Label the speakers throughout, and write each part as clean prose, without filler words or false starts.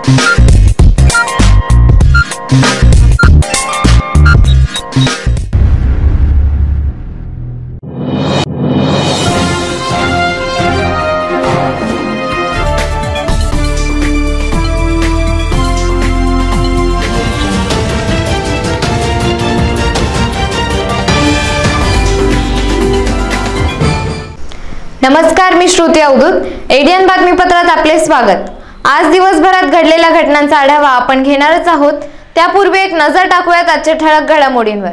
Speaker 1: नमस्कार, मी श्रुती अवधूत। एडीएन बातमीपत्रात आपले स्वागत। आज दिवसभरात घडलेल्या घटनांचा आढावा आपण घेणारच आहोत। त्यापूर्वी एक नजर टाकूयात आजच्या ठळक घडामोडींवर।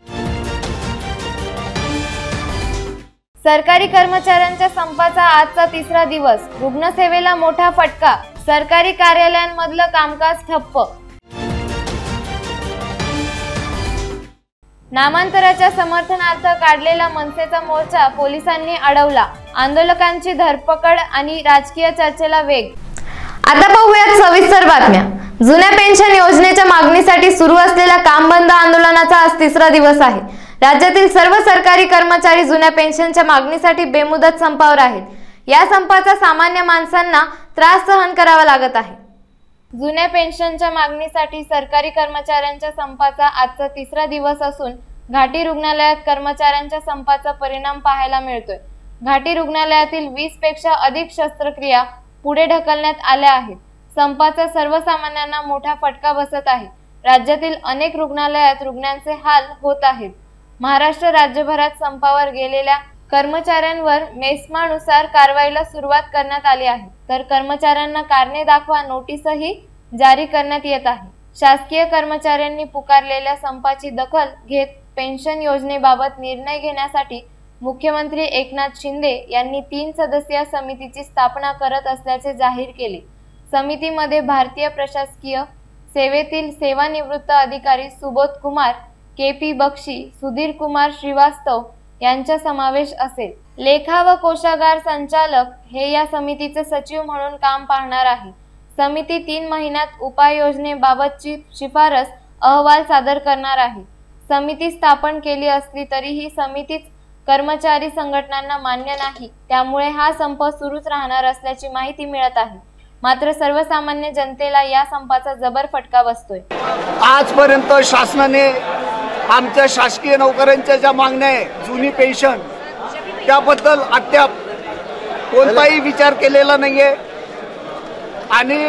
Speaker 1: सरकारी कर्मचाऱ्यांच्या संपाचा आजचा तिसरा दिवस, रुग्णसेवेला मोठा फटका, सरकारी कार्यालयांमधलं कामकाज ठप्प। नामांतराच्या समर्थनार्थ काढलेला मनसेचा मोर्चा पोलिसांनी अडवला, आंदोलकांची धरपकड आणि राजकीय चर्चेला वेग। आता पाहूयात सविस्तर बातम्या। जुन्या पेन्शन योजनेच्या मागणीसाठी सुरू असलेल्या काम बंद आंदोलनाचा आज तिसरा दिवस आहे। राज्यातील सर्व सरकारी कर्मचारी जुन्या पेन्शनच्या मागणीसाठी बेमुदत संपावर आहेत। या संपाचा सामान्य माणसांना त्रास सहन करावा लागत आहे। जुन्या पेन्शनच्या मागणीसाठी सरकारी कर्मचाऱ्यांच्या संपाचा आजचा तिसरा दिवस असून घाटी रुग्णालयात कर्मचाऱ्यांच्या संपाचा परिणाम पाहायला मिळतोय। घाटी रुग्णालयातील 20 पेक्षा अधिक शस्त्रक्रिया पुढे ढकलण्यात आल्या आहेत। संपाचा सर्वसामान्यांना मोठा फटका बसत आहे। राज्यातील अनेक रुग्णालयात रुग्णांचे हाल होत आहेत। महाराष्ट्र राज्यभरात संपावर गेलेल्या कर्मचाऱ्यांवर मेस्मानुसार कारवाईला सुरुवात करण्यात आली आहे, तर कर्मचाऱ्यांना कारणे दाखवा नोटीसही जारी करण्यात येत आहे। शासकीय कर्मचाऱ्यांनी पुकारलेल्या संपाची दखल घेत पेन्शन योजनेबाबत निर्णय घेण्यासाठी मुख्यमंत्री एकनाथ शिंदे यांनी 3 सदस्यीय समितीची स्थापना करत असल्याचे जाहीर केले। समितीमध्ये भारतीय प्रशासकीय सेवेतील सेवानिवृत्त अधिकारी सुबोध कुमार, केपी बक्षी, सुधीर कुमार श्रीवास्तव यांचा समावेश असेल। लेखा व कोषागार संचालक हे या समितीचे सचिव म्हणून काम पाहणार आहे। समिती 3 महिन्यात उपाययोजनेबाबतची शिफारस अहवाल सादर करणार आहे। समिती स्थापन केली असली तरी ही समितीच कर्मचारी संघटनांना मान्य नाही, त्यामुळे हा संप सुरूच राहणार असल्याची माहिती मिळत आहे। मात्र सर्वसामान्य जनतेला या संपाचा जबर फटका बसतोय।
Speaker 2: आजपर्यंत शासनाने आमच्या शासकीय नोकऱ्यांच्या ज्या मागण्या आहे, जुनी पेन्शन, त्याबद्दल अद्याप कोणताही विचार केलेला नाहीये आणि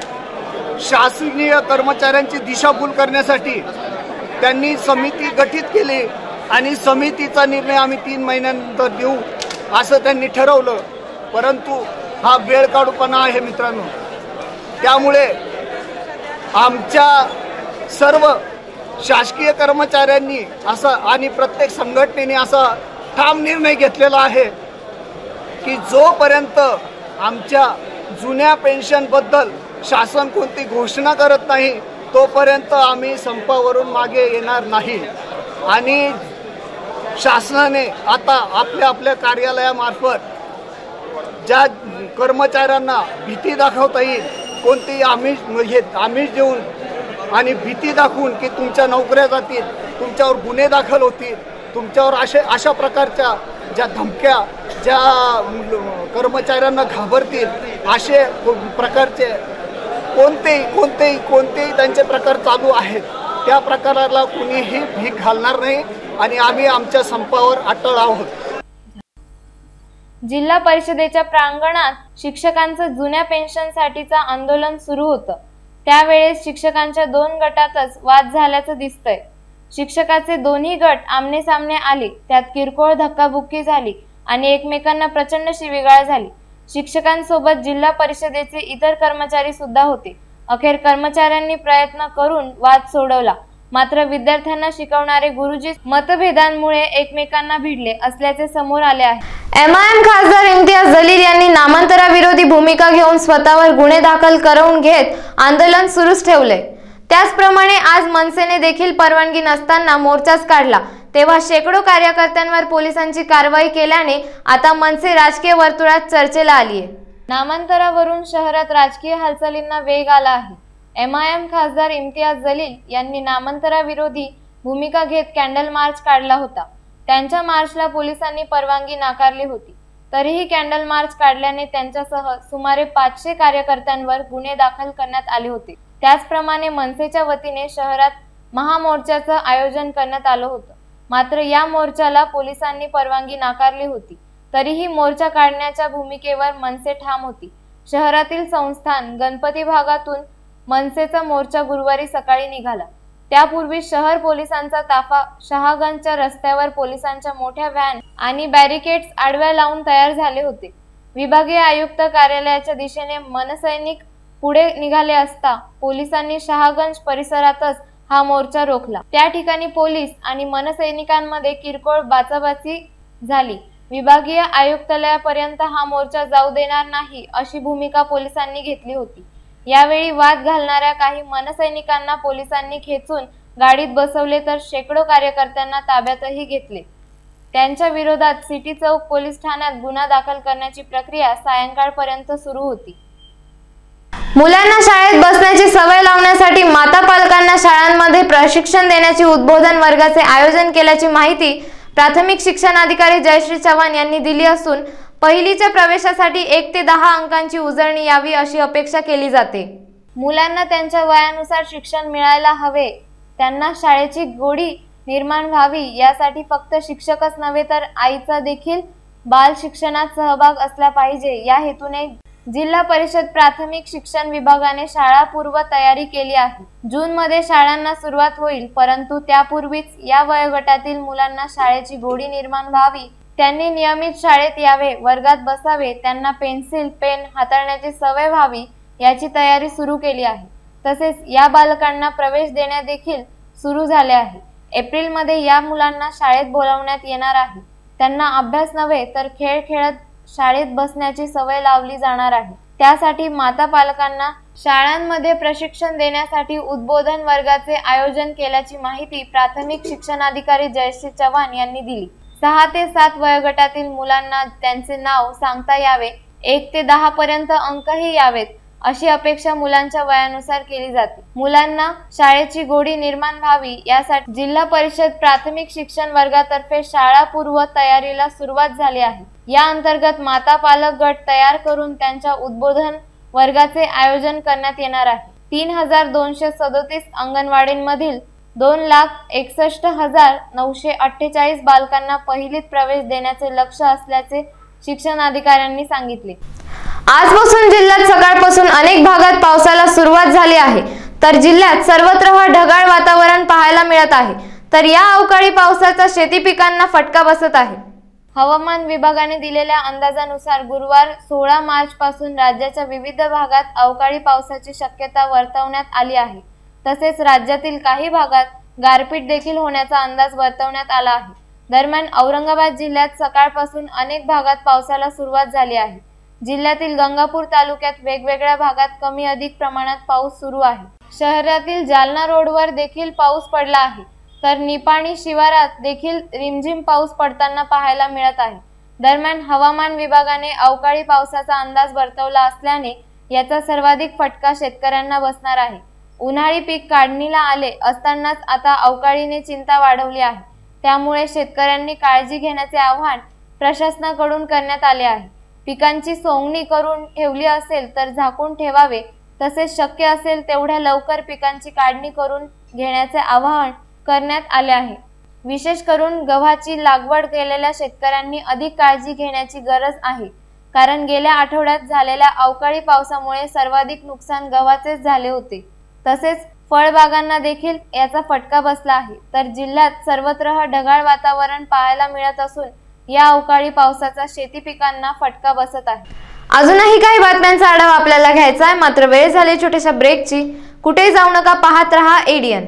Speaker 2: शासकीय कर्मचाऱ्यांची दिशाभूल करण्यासाठी त्यांनी समिती गठीत केली आणि समितीचा निर्णय आम्ही 3 महिन्यानंतर देऊ असं त्यांनी ठरवलं। परंतु हा वेळ काढूपणा आहे मित्रांनो। त्यामुळे आमच्या सर्व शासकीय कर्मचाऱ्यांनी असा आणि प्रत्येक संघटनेने असा ठाम निर्णय घेतलेला आहे की जोपर्यंत आमच्या जुन्या पेन्शनबद्दल शासन कोणती घोषणा करत नाही तोपर्यंत आम्ही संपावरून मागे येणार नाही। आणि शासनाने आता आपल्या कार्यालयामार्फत ज्या कर्मचाऱ्यांना भीती दाखवता येईल, कोणती आमिष देऊन आणि भीती दाखवून की तुमच्या नोकऱ्या जातील, तुमच्यावर गुन्हे दाखल होतील, तुमच्यावर अशा प्रकारच्या ज्या धमक्या ज्या कर्मचाऱ्यांना घाबरतील, असे प्रकारचे कोणतेही त्यांचे प्रकार चालू आहेत। त्या प्रकाराला कुणीही भीक घालणार नाही आणि आम्ही आमच्या संपावर अटळ आहोत।
Speaker 1: जिल्हा परिषदेच्या प्रांगणात शिक्षकांचं जुन्या पेन्शनसाठीचं आंदोलन सुरू होतं। त्यावेळेस शिक्षकांच्या 2 गटातच वाद झाल्याचं दिसतंय। शिक्षकाचे दोन्ही गट आमने सामने आले, त्यात किरकोळ धक्काबुक्की झाली आणि एकमेकांना प्रचंड शिवीगाळ झाली। शिक्षकांसोबत जिल्हा परिषदेचे इतर कर्मचारी सुद्धा होते। अखेर कर्मचाऱ्यांनी प्रयत्न करून वाद सोडवला, मात्र विद्यार्थ्यांना शिकवणारे गुरुजी मतभेदांमुळे एकमेकांना भिडले असल्याचे समोर आले आहे। एमआयएम खासदार इम्तियाज जलील यांनी नामांतराविरोधी भूमिका घेऊन स्वतःवर गुन्हे दाखल करवून घेत आंदोलन सुरूच ठेवले। त्याचप्रमाणे आज मनसेने देखील परवानगी नसताना मोर्चाच काढला, तेव्हा शेकडो कार्यकर्त्यांवर पोलिसांची कारवाई केल्याने आता मनसे राजकीय वर्तुळात चर्चेला आली आहे। नामांतरावरून शहरात राजकीय हालचालींना वेग आला आहे। एमआयएम खासदार इम्तियाज जलील यांनी नामांतराविरोधी भूमिका घेत कॅन्डल मार्च काढला होता। त्यांच्या मार्चला पोलिसांनी परवानगी नाकारली होती। तरीही कॅन्डल मार्च काढल्याने त्यांच्यासह सुमारे 500 कार्यकर्त्यांवर गुन्हे दाखल करण्यात आले होते। त्याचप्रमाणे मनसेच्या वतीने शहरात महामोर्चाचं आयोजन करण्यात आलं होतं, मात्र या मोर्चाला पोलिसांनी परवानगी नाकारली होती। तरीही मोर्चा काढण्याच्या भूमिकेवर मनसे ठाम होती। शहरातील संस्थान गणपती भागातून मनसेचा मोर्चा गुरुवारी सकाळी निघाला। त्यापूर्वी शहर पोलिसांचा ताफा शहागंजच्या रस्त्यावर पोलिसांच्या मोठ्या व्हॅन आणि बॅरिकेड्स आडव्या लावून तयार झाले होते। विभागीय आयुक्त कार्यालयाच्या दिशेने मनसैनिक पुढे निघाले असता पोलिसांनी शहागंज परिसरातच हा मोर्चा रोखला। त्या ठिकाणी पोलीस आणि मनसैनिकांमध्ये किरकोळ बाचाबाची झाली। विभागीय आयुक्तालयापर्यंत हा मोर्चा जाऊ देणार नाही अशी भूमिका पोलिसांनी घेतली होती। यावेळी वाद घालणाऱ्या काही मनसैनिकांना पोलिसांनी खेचून गाडीत बसवले तर शेकडो कार्यकर्त्यांना ताब्यातही घेतले। त्यांच्या विरोधात सिटी चौक पोलीस ठाण्यात गुन्हा दाखल करण्याची प्रक्रिया सायंकाळपर्यंत सुरू होती।
Speaker 3: मुलांना शाळेत बसण्याची सवय लावण्यासाठी माता पालकांना शाळांमध्ये प्रशिक्षण देण्याची उद्बोधन वर्गाचे आयोजन केल्याची माहिती प्राथमिक शिक्षण अधिकारी जयश्री चव्हाण यांनी दिली असून पहिलीच्या प्रवेशासाठी 1 ते 10 अंकांची उजळणी यावी अशी अपेक्षा केली जाते।
Speaker 1: मुलांना त्यांच्या वयानुसार शिक्षण मिळायला हवे, त्यांना शाळेची गोडी निर्माण व्हावी यासाठी फक्त शिक्षकच नव्हे तर आईचा देखील बाल शिक्षणात सहभाग असला पाहिजे। या हेतूने जिल्हा परिषद प्राथमिक शिक्षण विभागाने शाळापूर्व तयारी केली आहे। जून मध्ये शाळांना सुरुवात होईल, परंतु त्यापूर्वीच या वयोगटातील मुलांना शाळेची गोडी निर्माण व्हावी, त्यांनी नियमित शाळेत यावे, वर्गात बसावे, त्यांना पेन्सिल पेन हाताळण्याची सवय व्हावी याची तयारी सुरू केली आहे। तसेच या बालकांना प्रवेश देणे देखील सुरू झाले आहे। एप्रिल मध्ये या मुलांना शाळेत बोलावण्यात येणार आहे। त्यांना अभ्यास नव्हे तर खेळ खेळत शाळेत बसण्याची सवय लावली जाणार आहे। त्यासाठी माता पालकांना शाळांमध्ये प्रशिक्षण देण्यासाठी उद्बोधन वर्गाचे आयोजन केल्याची माहिती प्राथमिक शिक्षणाधिकारी जयश्री चव्हाण यांनी दिली। 6 ते 7 वयोगटातील मुलांना त्यांचे नाव सांगता यावे, 1 ते 10 पर्यंत अंकही यावेत अशी अपेक्षा मुलांच्या वयानुसार केली जाते। मुलांना शाळेची गोडी निर्माण व्हावी यासाठी जिल्हा परिषद प्राथमिक शिक्षण वर्गातर्फे शाळापूर्व तयारीला सुरुवात झाली आहे। या अंतर्गत माता पालक गट तयार करून त्यांच्या उद्बोधन वर्गाचे आयोजन करण्यात येणार आहे। 3237 अंगणवाडींमधील 2,61,948 बालकांना पहिलीत प्रवेश देण्याचे लक्ष्य असल्याचे शिक्षणाधिकाऱ्यांनी सांगितले।
Speaker 3: आजपासून जिल्ह्यात सकाळपासून अनेक भागात पावसाला सुरुवात झाली आहे, तर जिल्ह्यात सर्वत्र ढगाळ वातावरण पाहायला मिळत आहे। तर या अवकाळी पावसाचा शेती पिकांना फटका बसत आहे।
Speaker 1: हवामान विभागाने दिलेल्या अंदाजानुसार गुरुवार 16 मार्च पासून राज्याच्या विविध भागात अवकाळी पावसाची शक्यता वर्तवण्यात आली आहे। तसेच राज्यातील काही भागात गारपीट देखील होण्याचा अंदाज वर्तवण्यात आला आहे। दरम्यान औरंगाबाद जिल्ह्यात सकाळपासून अनेक भागात पावसाला सुरुवात झाली आहे। जिल्ह्यातील गंगापूर तालुक्यात वेगवेगळ्या भागात कमी अधिक प्रमाणात पाऊस सुरू आहे। शहरातील जालना रोडवर देखील पाऊस पडला आहे, तर निपाणी शिवारात देखील रिमझिम पाऊस पडताना पाहायला मिळत आहे। दरम्यान हवामान विभागाने अवकाळी पावसाचा अंदाज वर्तवला असल्याने याचा सर्वाधिक फटका शेतकऱ्यांना बसणार आहे। उन्हाळी पीक काढणीला आले असतानाच आता अवकाळीने चिंता वाढवली आहे। त्यामुळे शेतकऱ्यांनी काळजी घेण्याचे आवाहन प्रशासनाकडून करण्यात आले आहे। पिकांची सोंगणी करून ठेवली असेल तर झाकून ठेवावे, तसेच शक्य असेल तेवढ्या लवकर पिकांची काढणी करून घेण्याचे आवाहन करण्यात आले आहे। विशेष करून गव्हाची लागवड केलेल्या शेतकऱ्यांनी अधिक काळजी घेण्याची गरज आहे, कारण गेल्या आठवड्यात झालेल्या अवकाळी पावसामुळे सर्वाधिक नुकसान गव्हाचेच झाले होते। तसेच फळबागांना देखील याचा फटका बसला आहे। तर जिल्ह्यात सर्वत्र ढगाळ वातावरण पाहायला मिळत असून या अवकाळी पावसाचा शेती पिकांना फटका बसत आहे।
Speaker 3: अजूनही काही बातम्यांचा आढावा आपल्याला घ्यायचा आहे, मात्र वेळ झाली छोट्याशा ब्रेकची। कुठेही जाऊ नका, पाहत रहा एडीएन।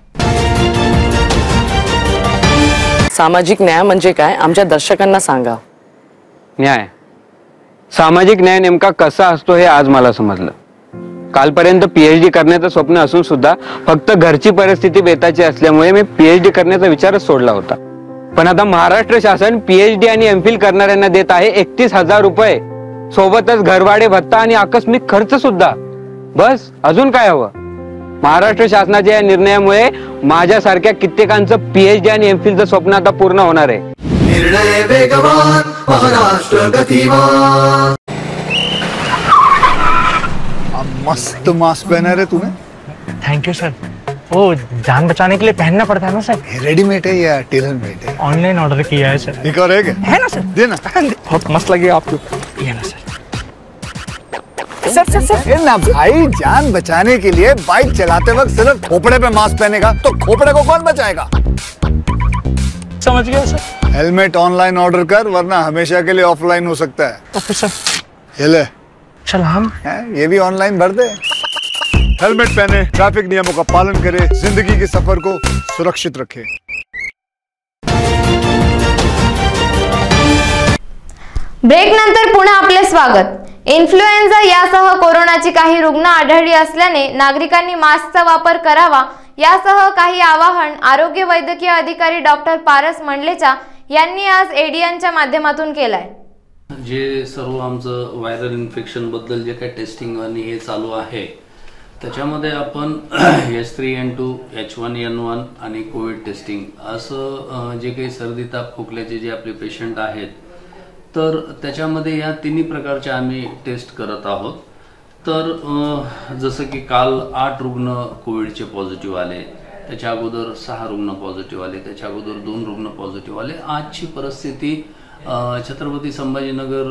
Speaker 4: सामाजिक न्याय म्हणजे काय आमच्या दर्शकांना सांगा।
Speaker 5: न्याय, सामाजिक न्याय नेमका कसा असतो हे आज मला समजलं। कालपर्यंत पीएचडी करण्याचं स्वप्न असून सुद्धा फक्त घरची परिस्थिती बेताची असल्यामुळे मी पीएचडी करण्याचा विचारच सोडला होता। पण आता महाराष्ट्र शासन पीएचडी आणि एमफिल करणाऱ्यांना देत आहे 31,000 रुपये, सोबतच घरभाडे भत्ता आणि आकस्मिक खर्च सुद्धा। बस अजून काय हवं? महाराष्ट्र शासनाच्या या निर्णयामुळे माझ्यासारख्या कित्येकांचं पीएचडी आणि एमफिलचं स्वप्न आता पूर्ण होणार आहे।
Speaker 6: निर्णय वेगवान, महाराष्ट्र गतिमान।
Speaker 7: मस्त मास्क पहना रे तूने।
Speaker 8: Thank you sir. वो जान बचाने के लिए पहनना पड़ता है ना सर।
Speaker 7: रेडीमेड है या टेलर मेड है?
Speaker 8: ऑनलाइन ऑर्डर किया है सर।
Speaker 7: एक और है क्या?
Speaker 8: है ना सर।
Speaker 7: देना।
Speaker 8: बहुत मस्त लगे आपको। ये ना सर।
Speaker 7: सर ना भाई, जान बचाने के लिए बाइक चलाते वक्त सिर्फ खोपड़े पे मास्क पहनेगा तो खोपड़े को कौन बचाएगा?
Speaker 8: समझ गया सर।
Speaker 7: हेलमेट ऑनलाइन ऑर्डर कर, वरना हमेशा के लिए ऑफलाइन हो सकता है।
Speaker 8: Okay sir.
Speaker 7: ये ले।
Speaker 8: चल हम
Speaker 7: ये भी ऑनलाइन भर दे। हेलमेट पहने, ट्रैफिक नियमों का पालन करे, जिंदगी के सफर को सुरक्षित रखे।
Speaker 3: ब्रेक नंतर पुन्हा आपले स्वागत। इन्फ्लुएन्झा यासह कोरोनाची काही रुग्ण आढळली असल्याने नागरिकांनी मास्कचा वापर करावा यासह काही आवाहन आरोग्य वैद्यकीय अधिकारी डॉक्टर पारस मंडलेचा यांनी आज एडीएनच्या माध्यमातून केलाय।
Speaker 9: जे सर्व आमचं व्हायरल इन्फेक्शन बद्दल जे काही टेस्टिंग आणि हे चालू आहे त्याच्यामध्ये आपण H3N2, H1N1 आणि कोविड टेस्टिंग असं जे काही सर्दी ताप खोकल्याचे जे आपले पेशंट आहेत तर त्याच्यामध्ये या तिन्ही प्रकारचे आम्ही टेस्ट करत आहोत। तर जसं की काल 8 रुग्ण कोविडचे पॉझिटिव्ह आले, त्याच्या अगोदर 6 रुग्ण पॉझिटिव्ह आले, त्याच्या अगोदर 2 रुग्ण पॉझिटिव्ह आले। आजची परिस्थिती छत्रपती संभाजीनगर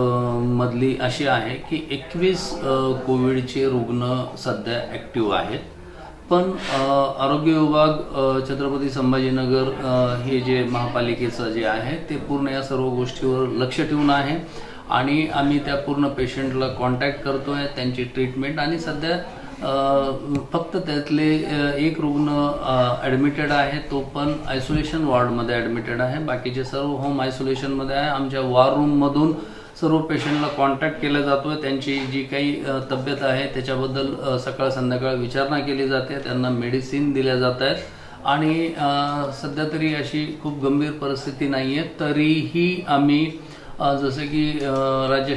Speaker 9: मधली अशी आहे की 21 कोविडचे रुग्ण सध्या ॲक्टिव्ह आहेत। पण आरोग्य विभाग छत्रपती संभाजीनगर हे जे महापालिकेचं जे आहे ते पूर्ण या सर्व गोष्टीवर लक्ष ठेवून आहे आणि आम्ही त्या पूर्ण पेशंटला कॉन्टॅक्ट करतोय, त्यांची ट्रीटमेंट आणि सध्या फक्त त्यातले एक रुग्ण ॲडमिटेड आहे, तो पण आयसोलेशन वॉर्डमध्ये ॲडमिटेड आहे, बाकीचे सर्व होम आयसोलेशनमध्ये आहे। आमच्या वॉर रूममधून सर्व पेशंटला कॉन्टॅक्ट केला जातोय, त्यांची जी काही तब्येत आहे त्याच्याबद्दल सकाळ संध्याकाळ विचारणा केली जाते, त्यांना मेडिसिन दिल्या जात आहेत आणि सध्या तरी अशी खूप गंभीर परिस्थिती नाही आहे। तरीही आम्ही जसे की राज्य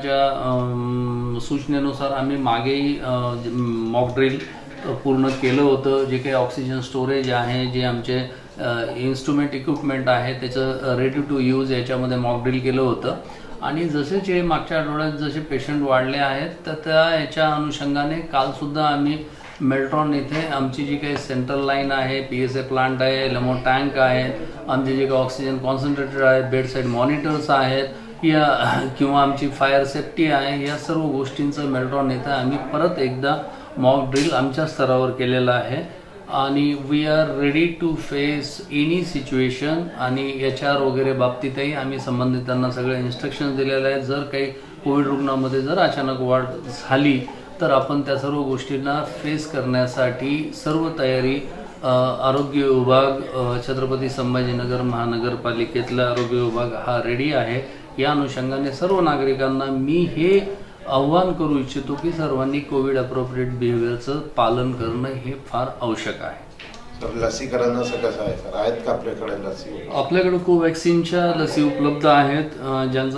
Speaker 9: शासनाच्या सूचनेनुसार आम्ही मागेही मॉक ड्रिल पूर्ण केलं होतं। जे काही ऑक्सिजन स्टोरेज आहे, जे आमचे इन्स्ट्रुमेंट इक्विपमेंट आहे त्याचं रेडी टू यूज याच्यामध्ये मॉक ड्रिल केलं होतं आणि जसे मागच्या आठवड्यात जसे पेशंट वाढले आहेत तर त्या याच्या अनुषंगाने कालसुद्धा आम्ही मेल्ट्रॉन इथे आमची जी काही सेंट्रल लाईन आहे, PSA प्लांट आहे, लेमो टँक आहे, आमचे जे काही ऑक्सिजन कॉन्सन्ट्रेटर आहेत, बेड साईड मॉनिटर्स आहेत या किंवा आमची फायर सेफ्टी आहे, या सर्व गोष्टींचं मेल्ट्रॉन इथे आम्ही परत एकदा मॉक ड्रिल आमच्या स्तरावर केलेलं आहे आणि we are ready to face any situation आणि HR वगैरे बाबतीतही आम्ही संबंधितांना सगळे इन्स्ट्रक्शन्स दिलेले आहेत। जर काही कोविड रुग्णांमध्ये जर अचानक वाढ झाली तर आपण त्या सर्व गोष्टींना फेस करण्यासाठी सर्व तयारी आरोग्य विभाग छत्रपती संभाजीनगर महानगरपालिकेतला आरोग्य विभाग हा रेडी आहे। या अनुषंगाने सर्व नागरिकांना मी हे आव्हान करू इच्छितो की सर्वांनी कोविड अप्रोप्रिएट बिहेवियरचं पालन करणं हे फार आवश्यक आहे।
Speaker 10: लसीकरणाचं कसं आहे सर, आहेत का आपल्याकडे लसी?
Speaker 9: आपल्याकडे कोवॅक्सिनच्या लसी उपलब्ध आहेत। ज्यांचं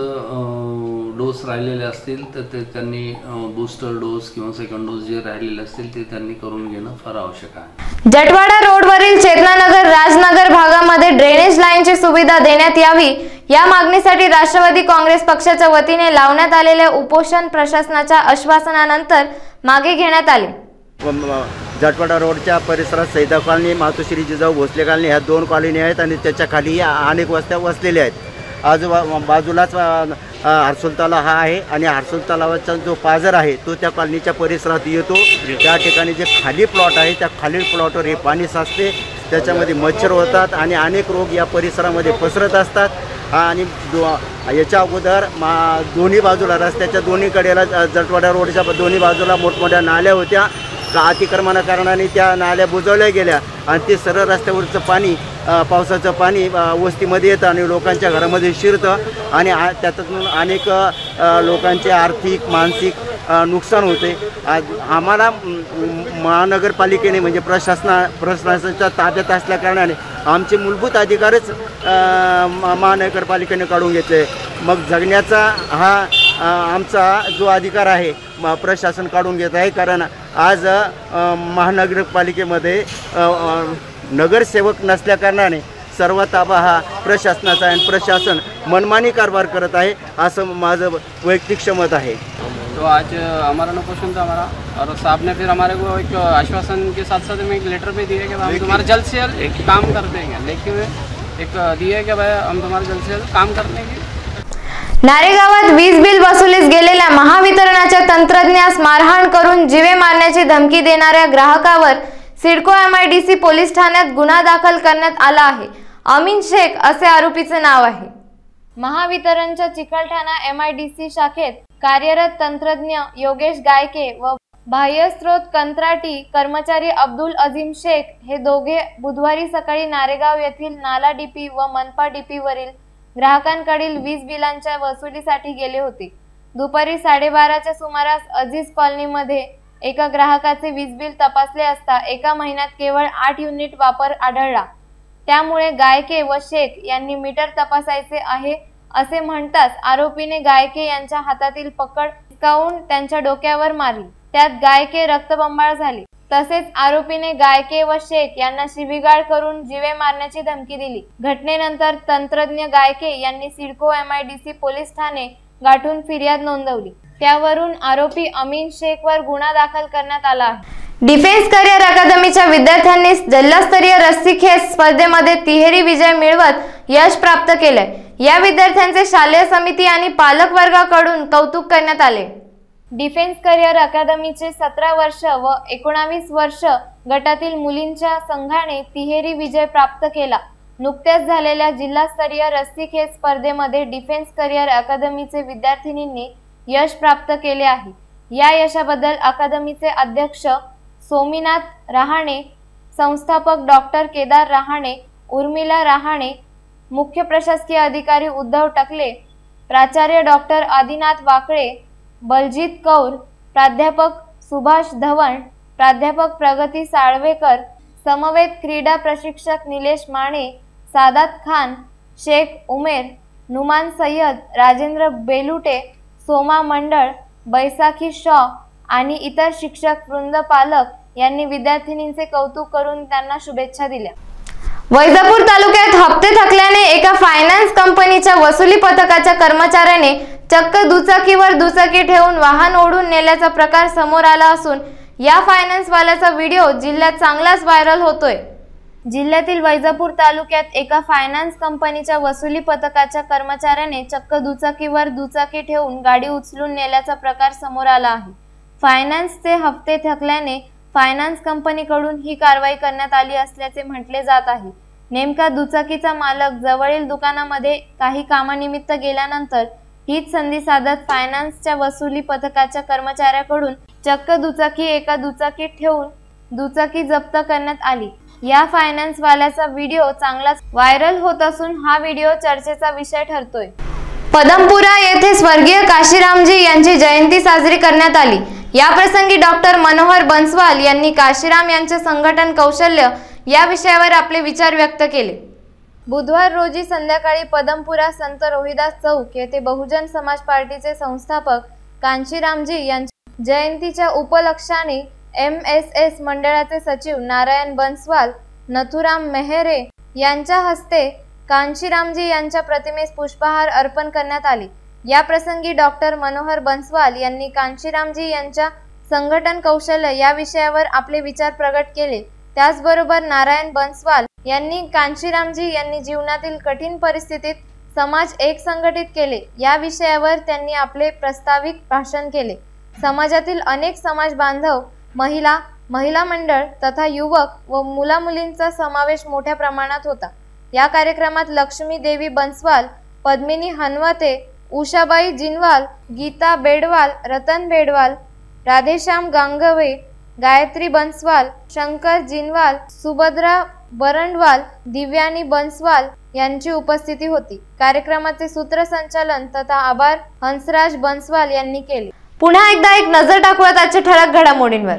Speaker 9: कोणाचं डोस राहिलेले असतील तर ते त्यांनी बूस्टर डोस किंवा सेकंड डोस जे राहिलेले असतील ते त्यांनी करून घेणं फार आवश्यक आहे।
Speaker 3: जटवाडा रोडवरील चेतनानगर राजनगर भागामध्ये ड्रेनेज लाईनची सुविधा देण्यात यावी या मागणीसाठी राष्ट्रवादी काँग्रेस पक्षाच्या वतीने लावण्यात आलेले उपोषण प्रशासनाच्या आश्वासनानंतर मागे घेण्यात आले।
Speaker 11: जटवाडा रोडच्या परिसरात सैदा कॉलनी, मातोश्री जिजाऊ भोसले कॉलनी ह्या 2 कॉलनी आहेत आणि त्याच्या खाली अनेक वस्त्या वसलेल्या आहेत। बाजूलाच हर्सुल तलाव हा आहे आणि हर्सुल तलावाचा जो पाझर आहे तो त्या कॉलनीच्या परिसरात येतो। त्या ठिकाणी जे खाली प्लॉट आहे त्या खालील प्लॉटवर हे पाणी साचते, त्याच्यामध्ये मच्छर होतात आणि अनेक रोग या परिसरामध्ये पसरत असतात। आणि याच्या अगोदर दोन्ही बाजूला रस्त्याच्या दोन्ही कडेला जटवाडा रोडच्या दोन्ही बाजूला मोठमोठ्या नाल्या होत्या, अतिक्रमणा कारणाने त्या नाल्या बुजवल्या गेल्या आणि ते सरळ रस्त्यावरचं पाणी पावसाचं पाणी वस्तीमध्ये येतं आणि लोकांच्या घरामध्ये शिरतं आणि त्यातून अनेक लोकांचे आर्थिक मानसिक नुकसान होते। आम्हाला महानगरपालिकेने म्हणजे प्रशासनाच्या ताब्यात असल्याकारणाने आमचे मूलभूत अधिकारच महानगरपालिकेने काढून घेतले। मग जगण्याचा हा आमचा जो अधिकार आहे प्रशासन काढून घेत आहे, कारण आज महानगरपालिकेमध्ये नगरसेवक नसल्याकारणाने सर्व ताबा हा प्रशासनाचा आहे आणि प्रशासन मनमानी कारभार करत आहे असं माझं वैयक्तिक मत आहे।
Speaker 12: तो आज हमारा नो क्वेश्चन था हमारा, और साहब ने फिर हमारे को एक आश्वासन के साथ साथ में एक लेटर भी दिया कि हम तुम्हारा जल्द से जल्द एक काम कर देंगे, लेकिन एक दिया कि भाई हम तुम्हारा जल्द से जल्द काम करने की।
Speaker 3: नारेगावात वीज बिल वसुलीस गेलेल्या महावितरणाच्या तंत्रज्ञास मारहाण करून जीवे मारण्याची धमकी देणाऱ्या ग्राहकावर सिडको MIDC पोलीस ठाण्यात गुन्हा दाखल करण्यात आला आहे। अमीन शेख असे आरोपीचे नाव आहे।
Speaker 1: महावितरणच्या चिकलठाणा MIDC शाखेत कार्यरत तंत्रज्ञ योगेश गायके व बाह्यस्रोत कंत्राटी कर्मचारी अब्दुल अजीम शेख हे दोघे बुधवारी सकाळी नारेगाव येथील नाला DP व मनपा DP वरील ग्राहकांकडील वीज बिलांच्या वसुलीसाठी गेले होते। दुपारी 12:30च्या सुमारास अजीज कॉलनीमध्ये एका ग्राहकाचे वीज बिल तपासले असता एका महिन्यात केवळ 8 युनिट वापर आढळला। त्यामुळे गायके व शेख यांनी मीटर तपासायचे आहे असे म्हणताच आरोपीने गायके यांच्या हातातील पकड हिसकावून त्यांच्या डोक्यावर मारली। त्यात गायके रक्तबंबाळ झाले। तसेच आरोपीने गायके व शेख यांना शिवीगाळ करून जीवे मारण्याची धमकी दिली। घटनेनंतर तंत्रज्ञ गायके यांनी सिडको MIDC पोलीस ठाणे गाठून फिर्याद नोंदवली। त्यावरून आरोपी अमीन शेख वर गुन्हा दाखल करण्यात आला आहे।
Speaker 3: डिफेन्स करिअर अकादमीच्या विद्यार्थ्यांनी जिल्हास्तरीय रस्सी खेच स्पर्धेमध्ये तिहेरी विजय मिळवत यश प्राप्त केले। या विद्यार्थ्यांचे शालेय समिती आणि पालक वर्गाकडून कौतुक करण्यात आले।
Speaker 1: डिफेन्स करिअर अकादमीचे 17 वर्ष व 19 वर्ष गटातील मुलींच्या संघाने तिहेरी विजय प्राप्त केला। नुकत्याच झालेल्या जिल्हास्तरीय रस्सी खेच स्पर्धेमध्ये डिफेन्स करिअर अकादमीचे विद्यार्थिनींनी यश प्राप्त केले आहे। या यशाबद्दल अकादमीचे अध्यक्ष सोमीनाथ रहाणे, संस्थापक डॉक्टर केदार रहाणे, उर्मिला रहाणे, मुख्य प्रशासकीय अधिकारी उद्धव टकले, प्राचार्य डॉक्टर आदिनाथ वाकळे, बलजीत कौर, प्राध्यापक सुभाष धवन, प्राध्यापक प्रगती साळवेकर, समवेत क्रीडा प्रशिक्षक निलेश माने, सादात खान, शेख उमेर, नुमान सय्यद, राजेंद्र बेलुटे, सोमा मंडळ, बैसाखी शॉ आणि इतर शिक्षक वृंद पालक यांनी विद्यार्थिनींचे कौतुक करून त्यांना शुभेच्छा दिल्या।
Speaker 3: वैजापूर तालुक्यात हप्ते थकल्याने एका फायनान्स कंपनीच्या वसुली पथकाच्या कर्मचाऱ्याने चक्क दुचाकीवर दुचाकी ठेवून वाहन ओढून नेल्याचा प्रकार समोर आला असून या फायनान्सवाल्याचा व्हिडिओ जिल्ह्यात चांगलाच व्हायरल होतोय।
Speaker 1: जिल्ह्यातील वैजापूर तालुक्यात एका फायनान्स कंपनीच्या वसुली पथकाच्या कर्मचाऱ्याने चक्क दुचाकीवर दुचाकी ठेवून गाडी उचलून नेल्याचा प्रकार समोर आला आहे। फायनान्सचे हप्ते थकल्याने फायनान्स कंपनीकडून ही कारवाई करण्यात आली असल्याचे म्हटले जात आहे। नेमका दुचाकीचा मालक जवळील दुकानामध्ये काही कामानिमित्त गेल्यानंतर हीच संधी साधत फायनान्सच्या वसुली पथकाच्या कर्मचाऱ्याकडून चक्क दुचाकी एका दुचाकीत ठेवून दुचाकी जप्त करण्यात आली। या फायनान्सवाल्याचा व्हिडिओ चांगलाच व्हायरल होत असून हा व्हिडिओ चर्चेचा विषय ठरतोय।
Speaker 3: पदमपुरा येथे स्वर्गीय काशीरामजी यांची जयंती साजरी करण्यात आली। या प्रसंगी डॉक्टर मनोहर बन्सवाल यांनी काशीराम यांचे संघटन कौशल्य या विषयावर आपले विचार व्यक्त केले।
Speaker 1: बुधवार रोजी संध्याकाळी पदमपुरा संत रोहिदास चौक येथे बहुजन समाज पार्टीचे संस्थापक कांशीरामजी यांच्या जयंतीच्या उपलक्षाने MSS मंडळाचे सचिव नारायण बन्सवाल, नथुराम मेहरे यांच्या हस्ते कांशीरामजी यांच्या प्रतिमेस पुष्पहार अर्पण करण्यात आले। या प्रसंगी डॉक्टर मनोहर बन्सवाल यांनी कांशीरामजी यांच्या संघटन कौशल्य या विषयावर आपले विचार प्रकट केले। त्याचबरोबर नारायण बन्सवाल यांनी कांशीरामजी यांनी जीवनातील कठीण परिस्थितीत समाज एक संघटित केले या विषयावर त्यांनी आपले प्रास्ताविक भाषण केले। समाजातील अनेक समाज बांधव, महिला मंडळ तथा युवक व मुलामुलींचा समावेश मोठ्या प्रमाणात होता। या कार्यक्रमात लक्ष्मी देवी बन्सवाल, पद्मिनी हनवते, उषाबाई जिनवाल, गीता बेडवाल, रतन बेडवाल, राधेश्याम गांगवे, गायत्री बन्सवाल, शंकर जिनवाल, सुभद्रा बरंडवाल, दिव्यानी बन्सवाल यांची उपस्थिती होती। कार्यक्रमाचे सूत्रसंचालन तथा आभार हंसराज बन्सवाल यांनी केले।
Speaker 3: पुन्हा एकदा एक नजर टाकूयात आजच्या ठळक घडामोडींवर।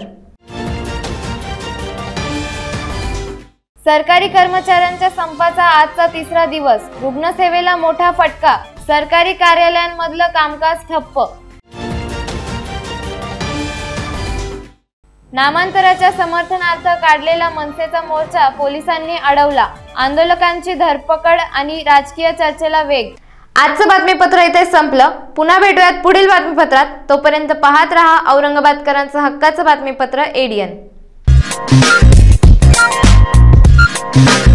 Speaker 1: सरकारी कर्मचाऱ्यांच्या संपाचा आजचा 3रा दिवस, रुग्णसेवेला मोठा फटका, सरकारी कार्यालयांमधलं कामकाज ठप्प। नामांतराच्या समर्थनार्थ काढलेला मनसेचा मोर्चा पोलिसांनी अडवला. आंदोलकांची धरपकड आणि राजकीय चर्चेला वेग.
Speaker 3: आजचं बातमीपत्र इथे संपलं. पुन्हा भेटूयात पुढील बातमीपत्रात. तोपर्यंत पाहत रहा औरंगाबादकरांचं हक्काचं बातमीपत्र ADN.